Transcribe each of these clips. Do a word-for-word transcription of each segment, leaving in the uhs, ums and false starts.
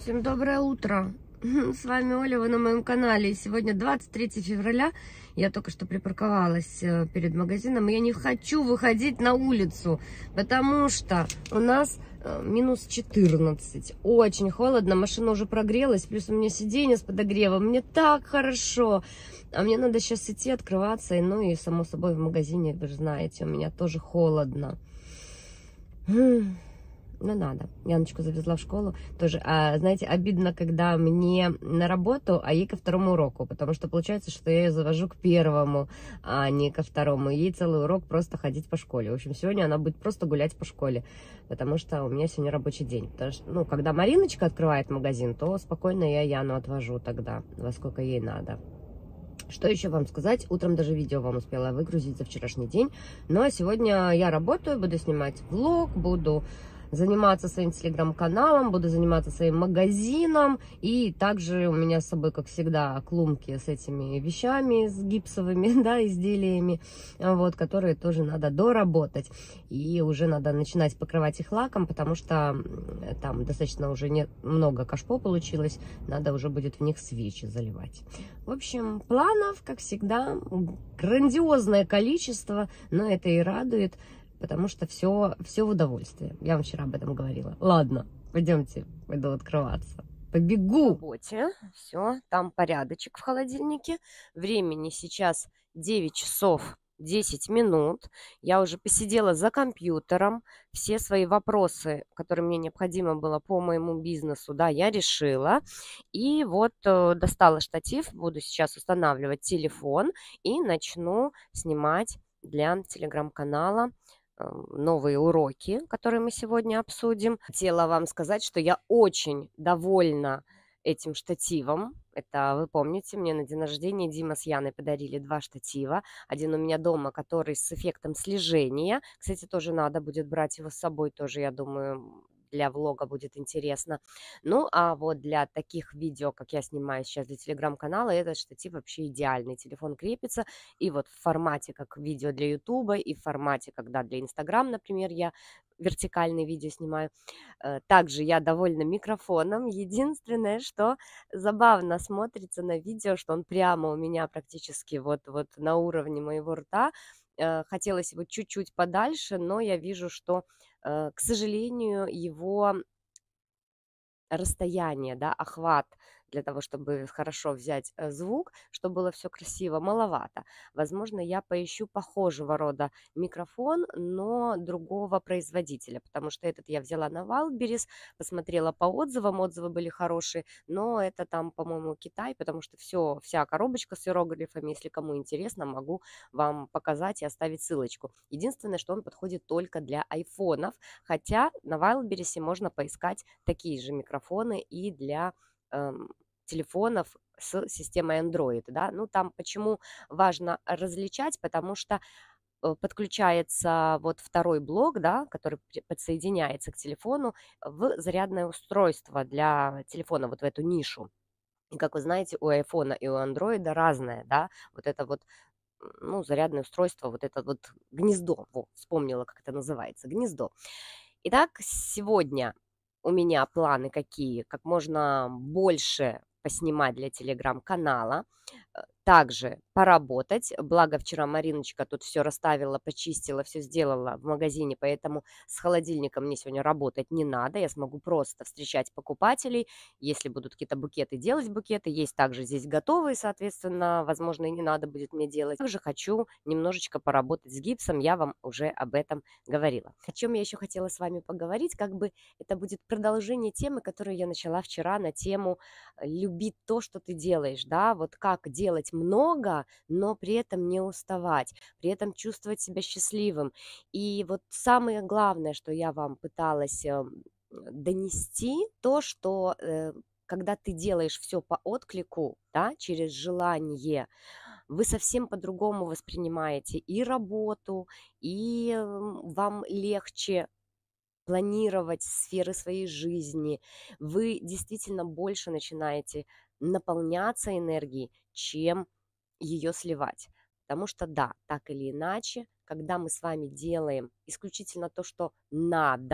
Всем доброе утро! С вами Оля, вы на моем канале. Сегодня двадцать третье февраля. Я только что припарковалась перед магазином. И я не хочу выходить на улицу, потому что у нас минус четырнадцать. Очень холодно, машина уже прогрелась. Плюс у меня сиденье с подогревом. Мне так хорошо. А мне надо сейчас идти открываться. И, ну и, само собой, в магазине, вы же знаете, у меня тоже холодно. Ну, надо. Яночку завезла в школу. Тоже, а, знаете, обидно, когда мне на работу, а ей ко второму уроку. Потому что получается, что я ее завожу к первому, а не ко второму. Ей целый урок просто ходить по школе. В общем, сегодня она будет просто гулять по школе. Потому что у меня сегодня рабочий день. Потому что, ну, когда Мариночка открывает магазин, то спокойно я Яну отвожу тогда, во сколько ей надо. Что еще вам сказать? Утром даже видео вам успела выгрузить за вчерашний день. Ну, а сегодня я работаю, буду снимать влог, буду заниматься своим телеграм-каналом, буду заниматься своим магазином. И также у меня с собой, как всегда, клумки с этими вещами, с гипсовыми, да, изделиями, вот, которые тоже надо доработать. И уже надо начинать покрывать их лаком, потому что там достаточно уже не, много кашпо получилось. Надо уже будет в них свечи заливать. В общем, планов, как всегда, грандиозное количество, но это и радует. Потому что все, все в удовольствие. Я вам вчера об этом говорила. Ладно, пойдемте, пойду открываться. Побегу. В работе. Все, там порядочек в холодильнике. Времени сейчас девять часов десять минут. Я уже посидела за компьютером. Все свои вопросы, которые мне необходимо было по моему бизнесу, да, я решила. И вот э, достала штатив. Буду сейчас устанавливать телефон и начну снимать для телеграм-канала новые уроки, которые мы сегодня обсудим. Хотела вам сказать, что я очень довольна этим штативом. Это, вы помните, мне на день рождения Дима с Яной подарили два штатива. Один у меня дома, который с эффектом слежения. Кстати, тоже надо будет брать его с собой, тоже, я думаю, для влога будет интересно. Ну, а вот для таких видео, как я снимаю сейчас для телеграм-канала, этот штатив вообще идеальный. Телефон крепится, и вот в формате, как видео для ютуба, и в формате, когда для инстаграм, например, я вертикальные видео снимаю. Также я довольна микрофоном. Единственное, что забавно смотрится на видео, что он прямо у меня практически вот, вот на уровне моего рта. Хотелось его чуть-чуть подальше, но я вижу, что, к сожалению, его расстояние, да, охват для того, чтобы хорошо взять звук, чтобы было все красиво, маловато. Возможно, я поищу похожего рода микрофон, но другого производителя, потому что этот я взяла на Wildberries, посмотрела по отзывам, отзывы были хорошие, но это там, по-моему, Китай, потому что все, вся коробочка с иероглифами, если кому интересно, могу вам показать и оставить ссылочку. Единственное, что он подходит только для айфонов, хотя на Wildberries можно поискать такие же микрофоны и для эм, телефонов с системой Android, да. Ну, там почему важно различать, потому что подключается вот второй блок, да, который подсоединяется к телефону в зарядное устройство для телефона, вот в эту нишу. И, как вы знаете, у айфона и у андроида разное, да, вот это вот, ну, зарядное устройство, вот это вот гнездо, во, вспомнила, как это называется, гнездо. Итак, сегодня у меня планы какие? Как можно больше поснимать для телеграм-канала, также поработать. Благо, вчера Мариночка тут все расставила, почистила, все сделала в магазине, поэтому с холодильником мне сегодня работать не надо. Я смогу просто встречать покупателей. Если будут какие-то букеты, делать букеты. Есть также здесь готовые, соответственно, возможно, и не надо будет мне делать. Также хочу немножечко поработать с гипсом, я вам уже об этом говорила. О чем я еще хотела с вами поговорить, как бы это будет продолжение темы, которую я начала вчера на тему «Люби то, что ты делаешь», да, вот как делать много, но при этом не уставать, при этом чувствовать себя счастливым. И вот самое главное, что я вам пыталась донести, то, что э, когда ты делаешь все по отклику, да, через желание, вы совсем по-другому воспринимаете и работу, и вам легче планировать сферы своей жизни. Вы действительно больше начинаете наполняться энергией, чем ее сливать. Потому что да, так или иначе, когда мы с вами делаем исключительно то, что надо,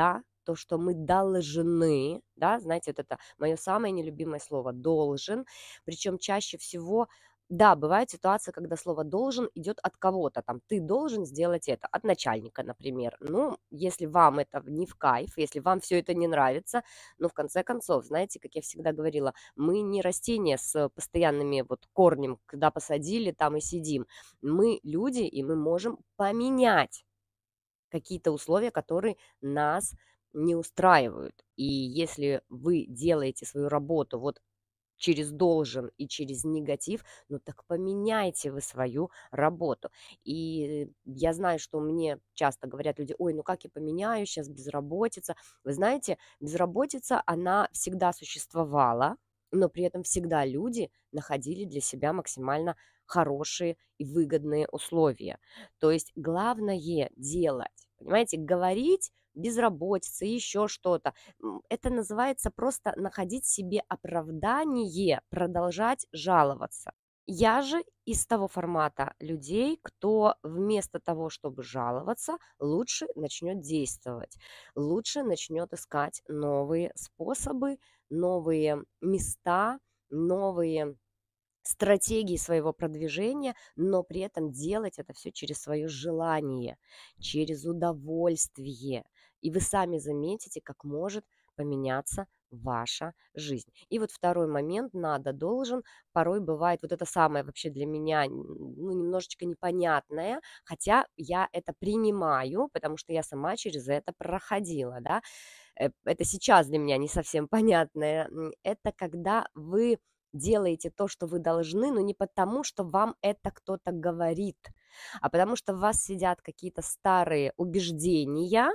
то, что мы должны, да, знаете, вот это мое самое нелюбимое слово «должен», причем чаще всего, да, бывает ситуация, когда слово «должен» идет от кого-то, там, ты должен сделать это, от начальника, например. Ну, если вам это не в кайф, если вам все это не нравится, ну, в конце концов, знаете, как я всегда говорила, мы не растения с постоянными вот корнем, когда посадили, там и сидим. Мы люди, и мы можем поменять какие-то условия, которые нас не устраивают. И если вы делаете свою работу вот через должен и через негатив, ну так поменяйте вы свою работу. И я знаю, что мне часто говорят люди: ой, ну как я поменяю, сейчас безработица. Вы знаете, безработица, она всегда существовала, но при этом всегда люди находили для себя максимально хорошие и выгодные условия. То есть главное делать, понимаете, говорить безработица, еще что-то. М, Это называется просто находить себе оправдание, продолжать жаловаться. Я же из того формата людей, кто вместо того, чтобы жаловаться, лучше начнет действовать, лучше начнет искать новые способы, новые места, новые стратегии своего продвижения, но при этом делать это все через свое желание, через удовольствие. И вы сами заметите, как может поменяться ваша жизнь. И вот второй момент, надо, должен, порой бывает, вот это самое вообще для меня, ну, немножечко непонятное, хотя я это принимаю, потому что я сама через это проходила, да. Э, это сейчас для меня не совсем понятное. М, Это когда вы делаете то, что вы должны, но не потому, что вам это кто-то говорит, а потому что в вас сидят какие-то старые убеждения,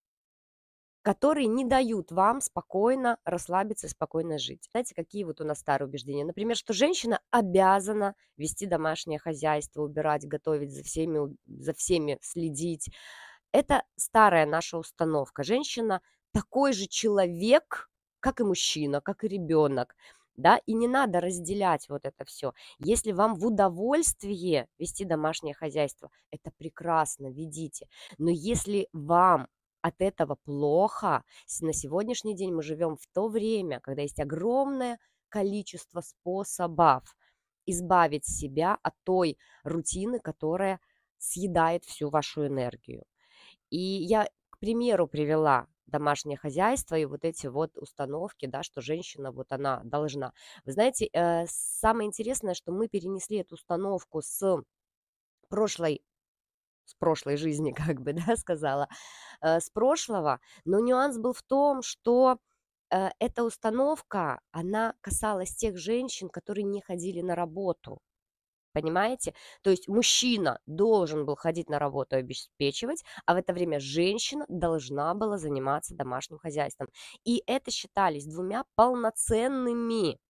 которые не дают вам спокойно расслабиться и спокойно жить. Знаете, какие вот у нас старые убеждения? Например, что женщина обязана вести домашнее хозяйство, убирать, готовить, за всеми, у- за всеми следить. Это старая наша установка. Женщина такой же человек, как и мужчина, как и ребенок. Да, и не надо разделять вот это все. Если вам в удовольствие вести домашнее хозяйство, это прекрасно, ведите. Но если вам от этого плохо, с- на сегодняшний день мы живем в то время, когда есть огромное количество способов избавить себя от той рутины, которая съедает всю вашу энергию. И я, к примеру, привела домашнее хозяйство и вот эти вот установки, да, что женщина вот она должна. Вы знаете, э, самое интересное, что мы перенесли эту установку с прошлой с прошлой жизни, как бы, да, сказала, э, с прошлого, но нюанс был в том, что э, эта установка, она касалась тех женщин, которые не ходили на работу. Понимаете? То есть мужчина должен был ходить на работу и обеспечивать, а в это время женщина должна была заниматься домашним хозяйством. И это считались двумя полноценными,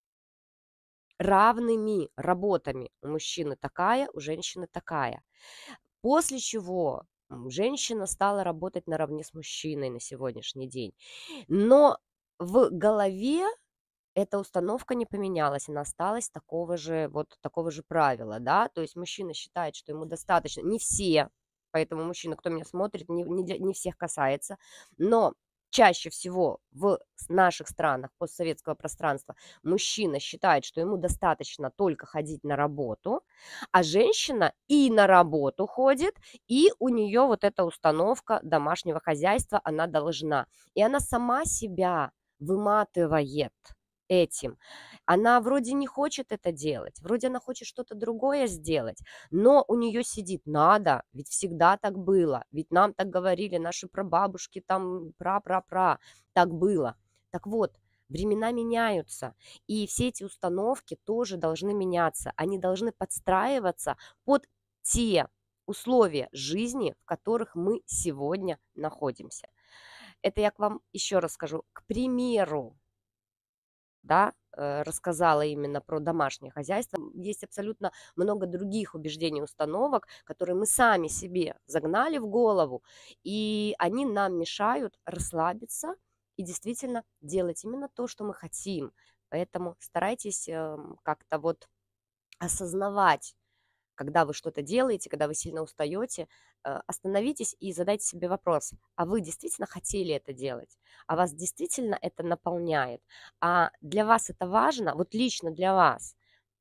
равными работами. У мужчины такая, у женщины такая. После чего м, женщина стала работать наравне с мужчиной на сегодняшний день. Но в голове эта установка не поменялась, она осталась такого же, вот такого же правила, да, то есть мужчина считает, что ему достаточно, не все, поэтому мужчина, кто меня смотрит, не, не, для- не всех касается, но чаще всего в с- наших странах постсоветского пространства мужчина считает, что ему достаточно только ходить на работу, а женщина и на работу ходит, и у нее вот эта установка домашнего хозяйства, она должна, и она сама себя выматывает этим. Она вроде не хочет это делать, вроде она хочет что-то другое сделать, но у нее сидит: надо, ведь всегда так было, ведь нам так говорили наши прабабушки, там пра-пра-пра, так было. Так вот, времена меняются, и все эти установки тоже должны меняться, они должны подстраиваться под те условия жизни, в которых мы сегодня находимся. Это я к вам еще раз скажу. К примеру, да, э, рассказала именно про домашнее хозяйство. Есть абсолютно много других убеждений, установок, которые мы сами себе загнали в голову, и они нам мешают расслабиться и действительно делать именно то, что мы хотим. Поэтому старайтесь эм, как-то вот осознавать, когда вы что-то делаете, когда вы сильно устаете, э, остановитесь и задайте себе вопрос: а вы действительно хотели это делать? А вас действительно это наполняет? А для вас это важно, вот лично для вас?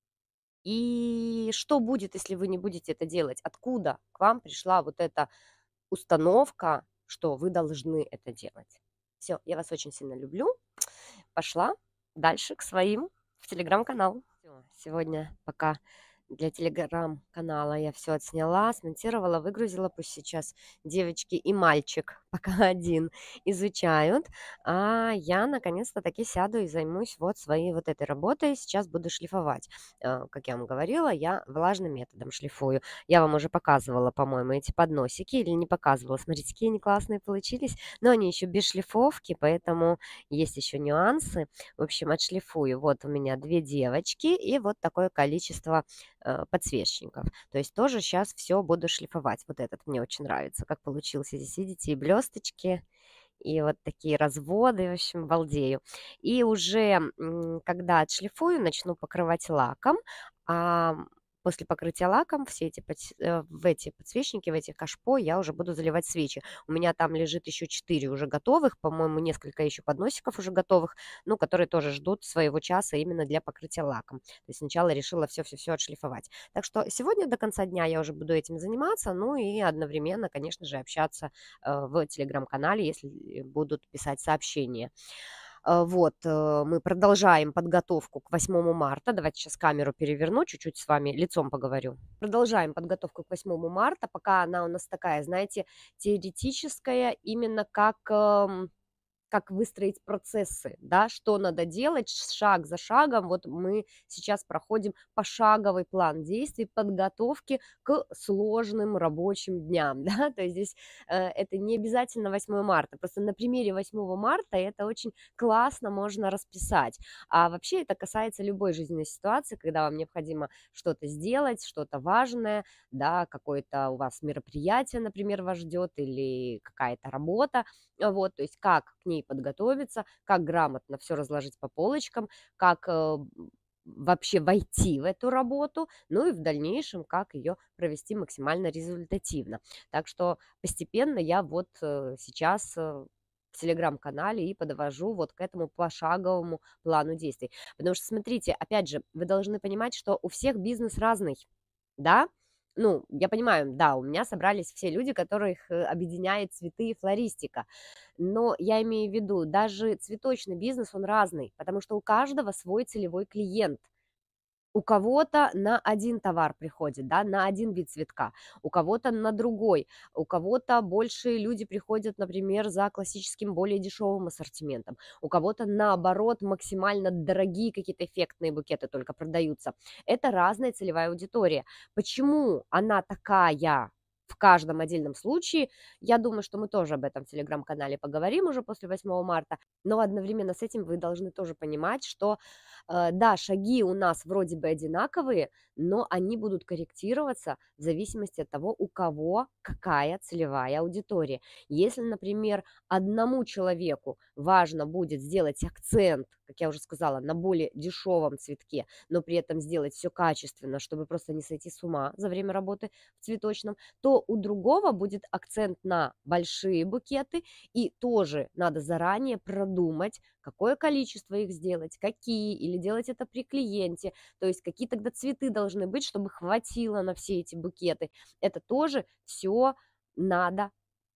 И что будет, если вы не будете это делать? Откуда к вам пришла вот эта установка, что вы должны это делать? Все, я вас очень сильно люблю. Пошла дальше к своим в телеграм-канал. Всё, сегодня пока для телеграм-канала я все отсняла, смонтировала, выгрузила. Пусть сейчас девочки и мальчик, пока один, изучают. А я наконец-то таки сяду и займусь вот своей вот этой работой. Сейчас буду шлифовать. Э, Как я вам говорила, я влажным методом шлифую. Я вам уже показывала, по-моему, эти подносики или не показывала. Смотрите, какие они классные получились. Но они еще без шлифовки, поэтому есть еще нюансы. В общем, отшлифую. Вот у меня две девочки и вот такое количество э, подсвечников. То есть тоже сейчас все буду шлифовать. Вот этот мне очень нравится, как получился. Здесь, видите, и блесточки, и вот такие разводы, в общем, балдею. И уже, м, когда отшлифую, начну покрывать лаком. А после покрытия лаком все эти подс- э, в эти подсвечники, в эти кашпо я уже буду заливать свечи. У меня там лежит еще четыре уже готовых, по-моему, несколько еще подносиков уже готовых, ну, которые тоже ждут своего часа именно для покрытия лаком. То есть сначала решила все-все-все отшлифовать. Так что сегодня до конца дня я уже буду этим заниматься, ну и одновременно, конечно же, общаться э, в телеграм-канале, если будут писать сообщения. Э, Вот, э, мы продолжаем подготовку к восьмому марта. Давайте сейчас камеру переверну, чуть-чуть с вами лицом поговорю. Продолжаем подготовку к восьмому марта, пока она у нас такая, знаете, теоретическая, именно как эм, как выстроить процессы, да, что надо делать шаг за шагом. Вот мы сейчас проходим пошаговый план действий подготовки к сложным рабочим дням, да, то есть здесь э, это не обязательно восьмое марта, просто на примере восьмого марта это очень классно можно расписать, а вообще это касается любой жизненной ситуации, когда вам необходимо что-то сделать, что-то важное, да, какое-то у вас мероприятие, например, вас ждет или какая-то работа, а, вот, то есть как к ней подготовиться, как грамотно все разложить по полочкам, как, э, м, вообще войти в эту работу, ну и в дальнейшем, как ее провести максимально результативно. Так что постепенно я вот, э, сейчас, э, в телеграм-канале и подвожу вот к этому пошаговому плану действий. Потому что, смотрите, опять же, вы должны понимать, что у всех бизнес разный, да. Ну, я понимаю, да, у меня собрались все люди, которых э, объединяет цветы и флористика. Но я имею в виду, даже цветочный бизнес, он разный, потому что у каждого свой целевой клиент. У кого-то на один товар приходит, да, на один вид цветка, у кого-то на другой, у кого-то больше люди приходят, например, за классическим, более дешевым ассортиментом, у кого-то, наоборот, максимально дорогие какие-то эффектные букеты только продаются. Это разная целевая аудитория. Почему она такая в каждом отдельном случае? Я думаю, что мы тоже об этом в телеграм-канале поговорим уже после восьмого марта, но одновременно с этим вы должны тоже понимать, что Э, да, шаги у нас вроде бы одинаковые, но они будут корректироваться в зависимости от того, у кого какая целевая аудитория. Если, например, одному человеку важно будет сделать акцент, как я уже сказала, на более дешевом цветке, но при этом сделать все качественно, чтобы просто не сойти с ума за время работы в цветочном, то у другого будет акцент на большие букеты, и тоже надо заранее продумать, какое количество их сделать, какие, или делать это при клиенте, то есть какие тогда цветы должны быть, чтобы хватило на все эти букеты. Это тоже все надо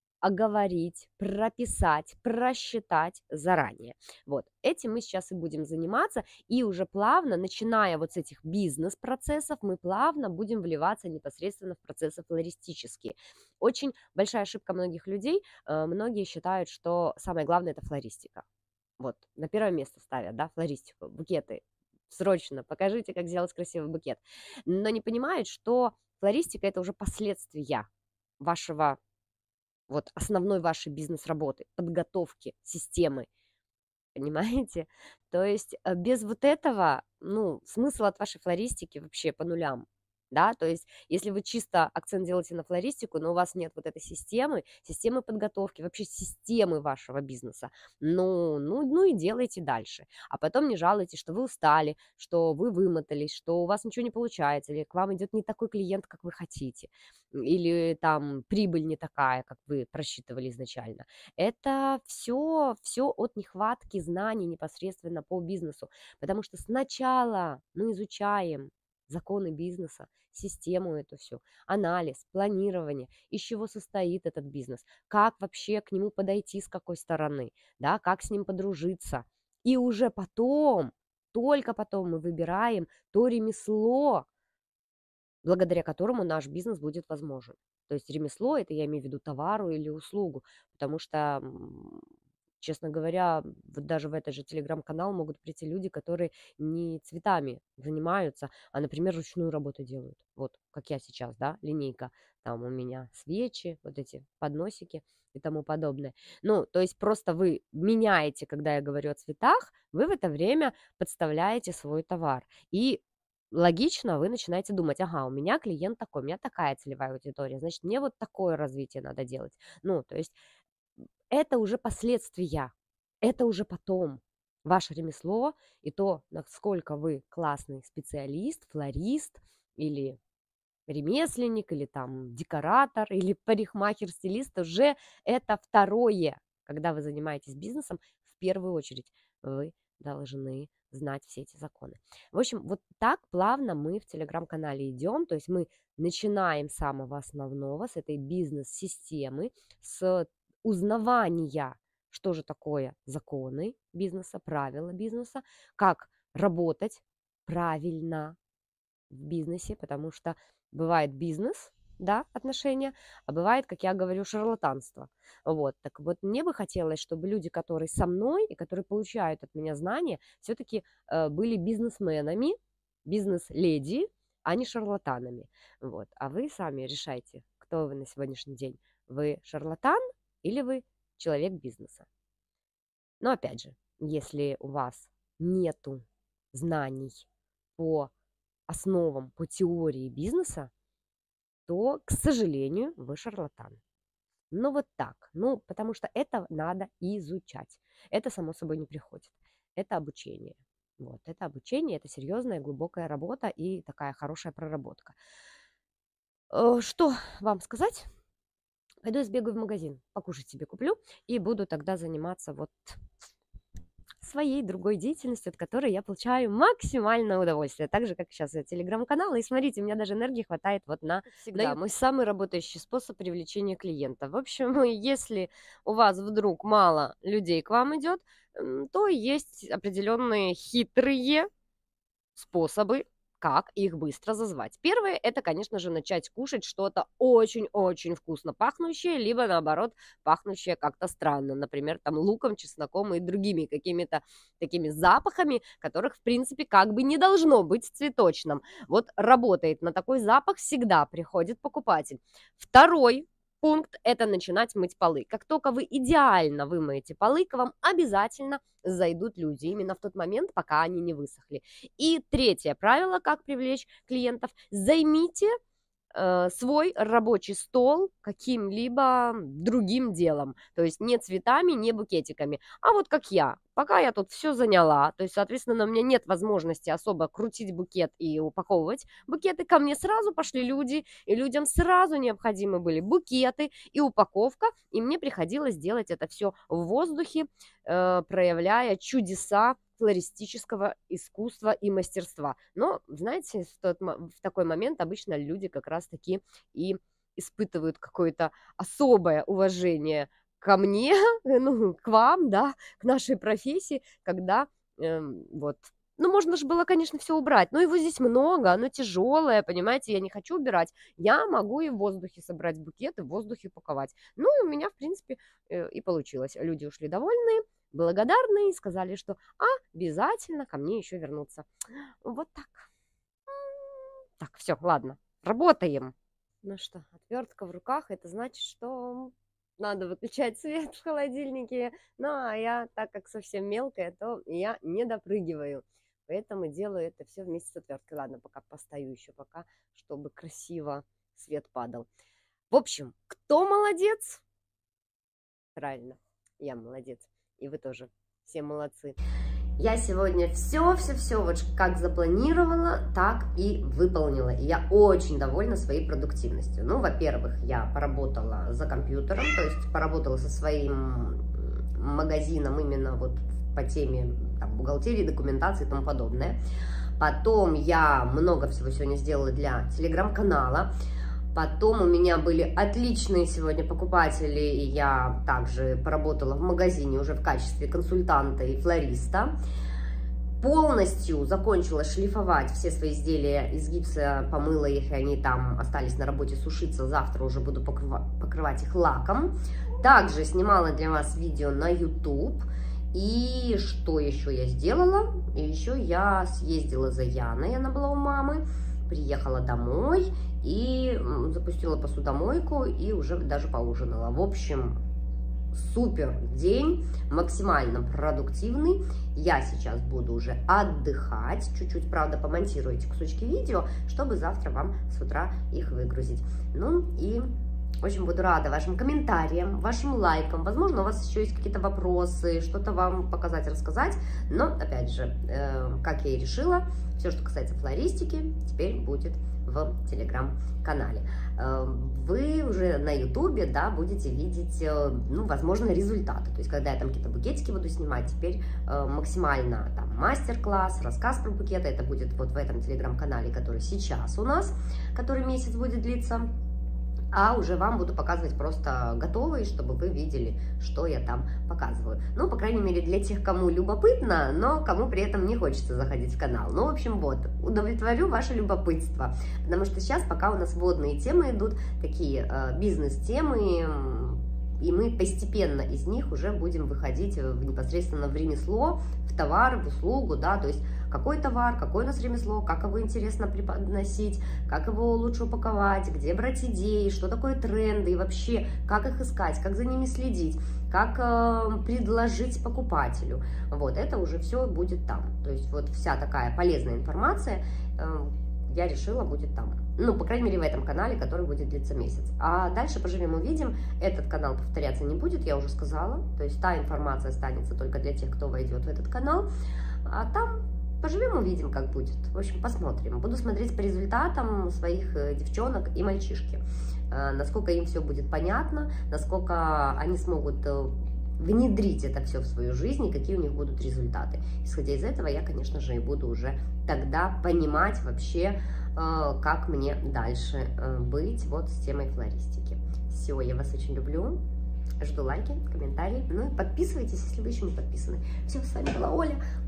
оговорить, прописать, просчитать заранее. Вот, этим мы сейчас и будем заниматься, и уже плавно, начиная вот с этих бизнес-процессов, мы плавно будем вливаться непосредственно в процессы флористические. Очень большая ошибка многих людей, э, многие считают, что самое главное – это флористика. Вот, на первое место ставят, да, флористику, букеты. Срочно покажите, как сделать красивый букет. Но не понимают, что флористика – это уже последствия вашего, вот, основной вашей бизнес-работы, подготовки системы, понимаете? То есть э, без вот этого, ну, смысл от вашей флористики вообще по нулям. Да, то есть, если вы чисто акцент делаете на флористику, но у вас нет вот этой системы, системы подготовки, вообще системы вашего бизнеса, ну, ну, ну и делайте дальше. А потом не жалуйтесь, что вы устали, что вы вымотались, что у вас ничего не получается, или к вам идет не такой клиент, как вы хотите, или там прибыль не такая, как вы просчитывали изначально. Это все, все от нехватки знаний непосредственно по бизнесу, потому что сначала мы изучаем законы бизнеса, систему эту всю, анализ, планирование, из чего состоит этот бизнес, как вообще к нему подойти, с какой стороны, да, как с ним подружиться. И уже потом, только потом мы выбираем то ремесло, благодаря которому наш бизнес будет возможен. То есть ремесло, это я имею в виду товару или услугу, потому что, м, честно говоря, вот даже в этот же телеграм-канал могут прийти люди, которые не цветами занимаются, а, например, ручную работу делают. Вот как я сейчас, да, линейка, там у меня свечи, вот эти подносики и тому подобное. Ну, то есть просто вы меняете, когда я говорю о цветах, вы в это время подставляете свой товар. И логично вы начинаете думать: ага, у меня клиент такой, у меня такая целевая аудитория, значит, мне вот такое развитие надо делать. Ну, то есть это уже последствия, это уже потом. Ваше ремесло и то, насколько вы классный специалист, флорист или ремесленник, или там декоратор, или парикмахер, стилист, уже это второе. Когда вы занимаетесь бизнесом, в первую очередь вы должны знать все эти законы. В общем, вот так плавно мы в телеграм-канале идем, то есть мы начинаем с самого основного, с этой бизнес-системы, с узнавания, что же такое законы бизнеса, правила бизнеса, как работать правильно в бизнесе, потому что бывает бизнес, да, отношения, а бывает, как я говорю, шарлатанство. Вот, так вот, мне бы хотелось, чтобы люди, которые со мной и которые получают от меня знания, все-таки э, были бизнесменами, бизнес-леди, а не шарлатанами. Вот, а вы сами решайте, кто вы на сегодняшний день. Вы шарлатан или вы человек бизнеса? Но опять же, если у вас нету знаний по основам, по теории бизнеса, то, к сожалению, вы шарлатан. Ну вот так. Ну, потому что это надо изучать. Это само собой не приходит. Это обучение. Вот, это обучение, это серьезная, глубокая работа и такая хорошая проработка. Э, Что вам сказать? Пойду сбегаю в магазин, покушать себе куплю и буду тогда заниматься вот своей другой деятельностью, от которой я получаю максимальное удовольствие. Так же, как сейчас телеграм-канал. И смотрите, у меня даже энергии хватает вот на, как всегда, мой самый работающий способ привлечения клиента. В общем, если у вас вдруг мало людей к вам идет, то есть определенные хитрые способы, как их быстро зазвать. Первое, это, конечно же, начать кушать что-то очень-очень вкусно пахнущее, либо, наоборот, пахнущее как-то странно, например, там луком, чесноком и другими какими-то такими запахами, которых, в принципе, как бы не должно быть в цветочном. Вот работает на такой запах, всегда приходит покупатель. Второй пункт – это начинать мыть полы. Как только вы идеально вымоете полы, к вам обязательно зайдут люди именно в тот момент, пока они не высохли. И третье правило, как привлечь клиентов: займите э, свой рабочий стол каким-либо другим делом. То есть не цветами, не букетиками, а вот как я. Пока я тут все заняла, то есть, соответственно, у меня нет возможности особо крутить букет и упаковывать букеты, ко мне сразу пошли люди, и людям сразу необходимы были букеты и упаковка, и мне приходилось делать это все в воздухе, э, проявляя чудеса флористического искусства и мастерства. Но, знаете, в, тот, в такой момент обычно люди как раз-таки и испытывают какое-то особое уважение ко мне, ну, к вам, да, к нашей профессии, когда э, вот, ну, можно же было, конечно, все убрать, но его здесь много, оно тяжелое, понимаете, я не хочу убирать, я могу и в воздухе собрать букет, и в воздухе упаковать. Ну, и у меня, в принципе, э, и получилось. Люди ушли довольные, благодарные, сказали, что обязательно ко мне еще вернутся. Вот так. Так, все, ладно, работаем. Ну что, отвертка в руках, это значит, что надо выключать свет в холодильнике. Ну, а я, так как совсем мелкая, то я не допрыгиваю. Поэтому делаю это все вместе с отверткой. Ладно, пока постою еще пока, чтобы красиво свет падал. В общем, кто молодец? Правильно, я молодец. И вы тоже все молодцы. Я сегодня все-все-все, вот как запланировала, так и выполнила. И я очень довольна своей продуктивностью. Ну, во-первых, я поработала за компьютером, то есть поработала со своим магазином именно вот по теме там, бухгалтерии, документации и тому подобное. Потом я много всего сегодня сделала для телеграм-канала. Потом у меня были отличные сегодня покупатели, и я также поработала в магазине уже в качестве консультанта и флориста. Полностью закончила шлифовать все свои изделия из гипса, помыла их, и они там остались на работе сушиться. Завтра уже буду покрывать их лаком. Также снимала для вас видео на ютуб. И что еще я сделала? И еще я съездила за Яной, она была у мамы. Приехала домой и запустила посудомойку и уже даже поужинала. В общем, супер день, максимально продуктивный. Я сейчас буду уже отдыхать, чуть-чуть, правда, помонтирую эти кусочки видео, чтобы завтра вам с утра их выгрузить. Ну и очень буду рада вашим комментариям, вашим лайкам. Возможно, у вас еще есть какие-то вопросы, что-то вам показать, рассказать. Но, опять же, э, как я и решила, все, что касается флористики, теперь будет в телеграм-канале. Э, вы уже на ютубе, да, будете видеть, э, ну, возможно, результаты. То есть, когда я там какие-то букетики буду снимать, теперь э, максимально там мастер-класс, рассказ про букеты, это будет вот в этом телеграм-канале, который сейчас у нас, который месяц будет длиться. А уже вам буду показывать просто готовые, чтобы вы видели, что я там показываю. Ну, по крайней мере, для тех, кому любопытно, но кому при этом не хочется заходить в канал. Ну, в общем, вот, удовлетворю ваше любопытство, потому что сейчас пока у нас вводные темы идут, такие э, бизнес-темы, и мы постепенно из них уже будем выходить в, непосредственно в ремесло, в товар, в услугу, да, то есть какой товар, какое у нас ремесло, как его интересно преподносить, как его лучше упаковать, где брать идеи, что такое тренды и вообще, как их искать, как за ними следить, как э, предложить покупателю. Вот, это уже все будет там. То есть вот вся такая полезная информация э, я решила будет там. Ну, по крайней мере, в этом канале, который будет длиться месяц. А дальше поживем увидим. Этот канал повторяться не будет, я уже сказала. То есть та информация останется только для тех, кто войдет в этот канал. А там поживем увидим, как будет. В общем, посмотрим. Буду смотреть по результатам своих девчонок и мальчишки. Насколько им все будет понятно, насколько они смогут внедрить это все в свою жизнь и какие у них будут результаты. Исходя из этого, я, конечно же, и буду уже тогда понимать вообще, как мне дальше быть вот с темой флористики. Все, я вас очень люблю. Жду лайки, комментарии. Ну и подписывайтесь, если вы еще не подписаны. Все, с вами была Оля.